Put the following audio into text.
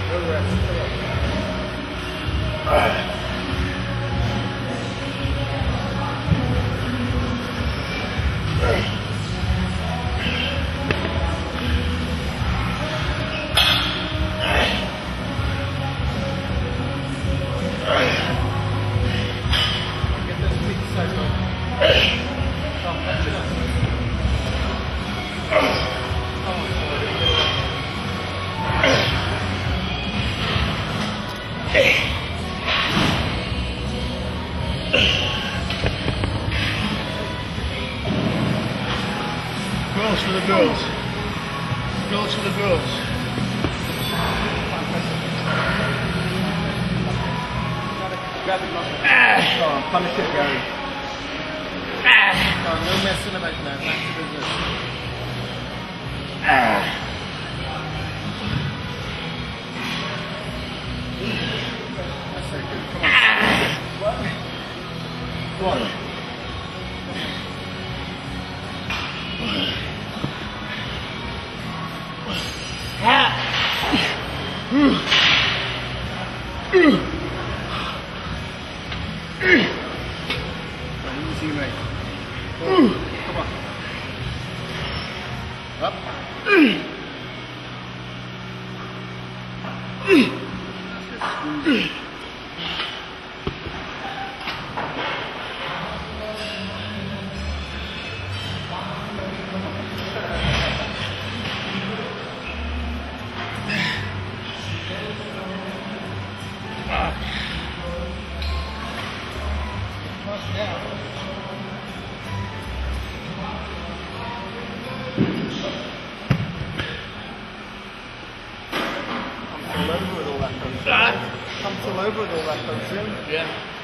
Girls for the girls. Girls for the girls. Grab it, Go on, punish it, Gary. Go on, no messing about now. Back to business. That's so good. Come on. Go on. Easy, mate. Come on. Up. Come all over with all that comes in. Yeah.